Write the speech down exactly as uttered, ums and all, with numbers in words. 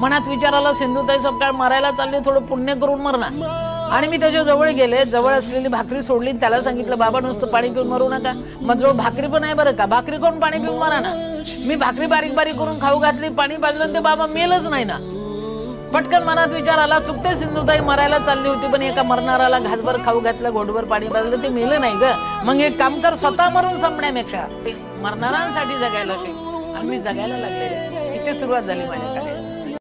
मनात विचार आला सिंधुताई सपकाळ मरायला चालली, थोडं पुण्य करून मरणार। आणि मी त्याच्या जवळ गेले, जवळ असलेली भाकरी सोडली, त्याला सांगितलं बाबा नुसतं पाणी पिऊन मरू नका, माझ्याजवळ भाकरी पण आहे बरं का, भाकरी कोण पाणी पिऊन मरा ना। मी भाकरी बारीक बारीक करून खाऊ घातली, पाणी पाजलं, ते बाबा मेलच नाही ना। पटकन मनात विचार आला चुकते सिंधुताई मरायला चालली होती, पण एका मरणाराला घासभर खाऊ घातलं, घोटभर पाणी पाजलं, ते मेलं नाही ग। मग एक काम कर, स्वतः मरून संपण्यापेक्षा मरणाऱ्यांसाठी जगायला शिक। आणि मी जगायला लागले, इथे सुरुवात झाली माझ्या